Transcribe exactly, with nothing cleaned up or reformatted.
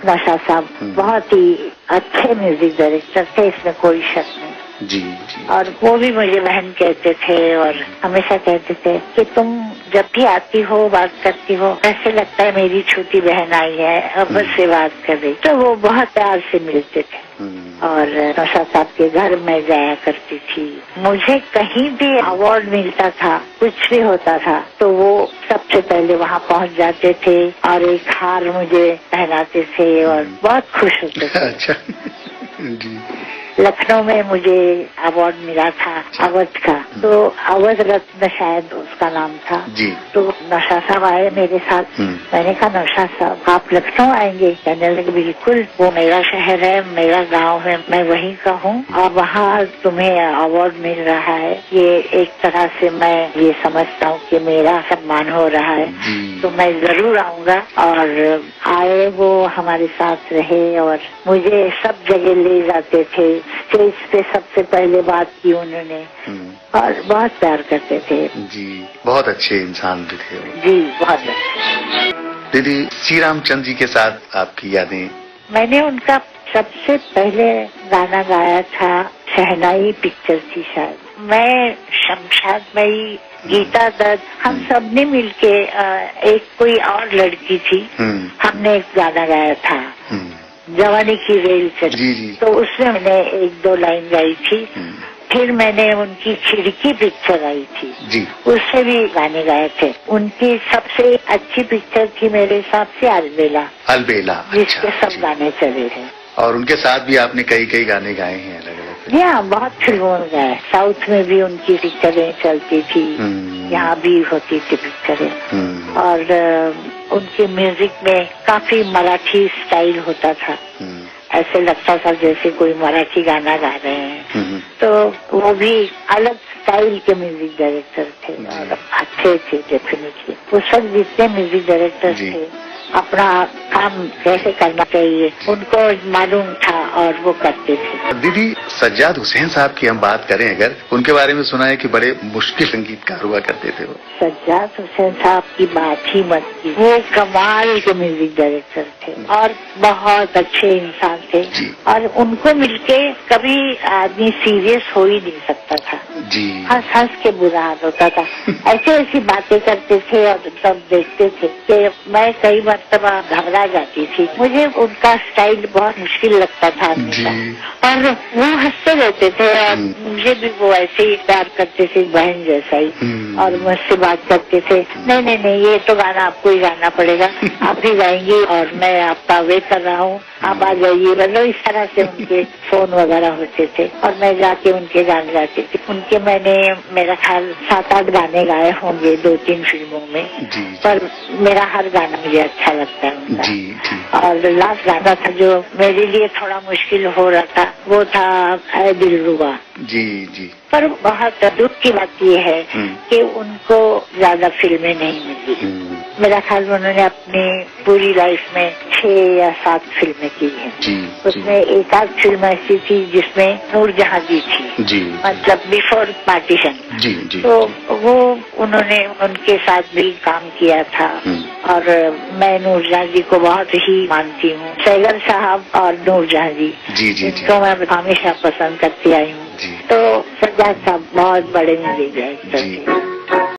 नौशाद साहब बहुत ही अच्छे म्यूजिक डायरेक्टर थे, इसमें कोई शक नहीं। जी जी। और वो भी मुझे बहन कहते थे और हमेशा कहते थे कि तुम जब भी आती हो, बात करती हो, ऐसे लगता है मेरी छोटी बहन आई है अब मुझसे बात कर रही। तो वो बहुत प्यार से मिलते थे और नौशाद साहब के घर में जाया करती थी। मुझे कहीं भी अवार्ड मिलता था, कुछ भी होता था, तो वो सबसे पहले वहाँ पहुँच जाते थे और एक हार मुझे पहनाते थे और बहुत खुश होते थे। अच्छा जी। लखनऊ में मुझे अवार्ड मिला था अवध का, तो अवध रत्न शायद उसका नाम था जी। तो नौशाद साहब आए मेरे साथ। मैंने कहा नौशाद साहब आप लखनऊ आएंगे? कहने लगे बिल्कुल, वो मेरा शहर है, मेरा गांव है, मैं वहीं का हूँ और वहाँ तुम्हें अवार्ड मिल रहा है, ये एक तरह से मैं ये समझता हूँ कि मेरा सम्मान हो रहा है, तो मैं जरूर आऊँगा। और आए, वो हमारे साथ रहे और मुझे सब जगह ले जाते थे। स्टेज पे सबसे पहले बात की उन्होंने और बहुत प्यार करते थे जी। बहुत अच्छे इंसान भी थे जी, बहुत अच्छे। दीदी, श्री रामचंद्र जी के साथ आपकी यादें? मैंने उनका सबसे पहले गाना गाया था, शहनाई पिक्चर थी शायद, मैं, शमशाद मई, गीता दत्त, हम सब ने मिलके, एक कोई और लड़की थी, हमने एक गाना गाया था, जवानी की रेल चली। तो उसमें मैंने एक दो लाइन गाई थी। फिर मैंने उनकी खिड़की पिक्चर आई थी जी, उससे भी गाने गाए थे। उनकी सबसे अच्छी पिक्चर थी मेरे हिसाब से अलबेला। अलबेला, जिसके अच्छा, सब गाने चले थे। और उनके साथ भी आपने कई कई गाने गाए हैं अलग अलग? या बहुत फिल्मों में गाए, साउथ में भी उनकी पिक्चरें चलती थी, यहाँ भी होती थी पिक्चरें। और उनके म्यूजिक में काफी मराठी स्टाइल होता था, ऐसे लगता था जैसे कोई मराठी गाना गा रहे हैं। तो वो भी अलग स्टाइल के म्यूजिक डायरेक्टर थे और अच्छे थे डेफिनेटली। उस वक्त जितने म्यूजिक डायरेक्टर थे अपना काम कैसे करना चाहिए उनको मालूम था और वो करते थे। दीदी, सज्जाद हुसैन साहब की हम बात करें अगर, उनके बारे में सुना है कि बड़े मुश्किल संगीतकार हुआ करते थे वो। सज्जाद हुसैन साहब की बात ही मत की, वो कमाल के म्यूजिक डायरेक्टर थे और बहुत अच्छे इंसान थे और उनको मिलके कभी आदमी सीरियस हो ही नहीं सकता था जी। हंस हंस के बुरा हाल होता था। ऐसे ऐसी बातें करते थे और सब देखते थे कि मैं कई मरतबा घबरा जाती थी। मुझे उनका स्टाइल बहुत मुश्किल लगता था और वो हंसते रहते थे और मुझे भी वो ऐसे ही प्यार करते थे, बहन जैसा ही, और मुझसे बात करते थे, नहीं नहीं नहीं ये तो गाना आपको ही गाना पड़ेगा, आप ही गाएंगी और मैं आपका वेट कर रहा हूँ, आप आ जाइए। मतलब इस तरह से उनके फोन वगैरह होते थे और मैं जाके उनके गाने गाती थी। उनके मैंने मेरा ख्याल सात आठ गाने गाए होंगे दो तीन फिल्मों में, पर मेरा हर गाना मुझे अच्छा लगता है उनका। जी, जी। और लास्ट गाना था जो मेरे लिए थोड़ा मुश्किल हो रहा था, वो था ऐ दिलरुबा जी जी। पर बहुत दुख की बात ये है कि उनको ज्यादा फिल्में नहीं मिली। मेरा ख्याल उन्होंने अपनी पूरी लाइफ में छह या सात फिल्में की हैं। उसमें एक आध फिल्म ऐसी थी जिसमें नूरजहां जी थी जी, मतलब बिफोर पार्टीशन जी, जी, तो वो उन्होंने उनके साथ भी काम किया था और मैं नूरजहां जी को बहुत ही मानती हूँ। सैगर साहब और नूरजहां जी, जी, जी, इनको मैं हमेशा पसंद करती आई हूँ। तो सज्जाद साहब बहुत बड़े म्यूजिक डायरेक्टर थे।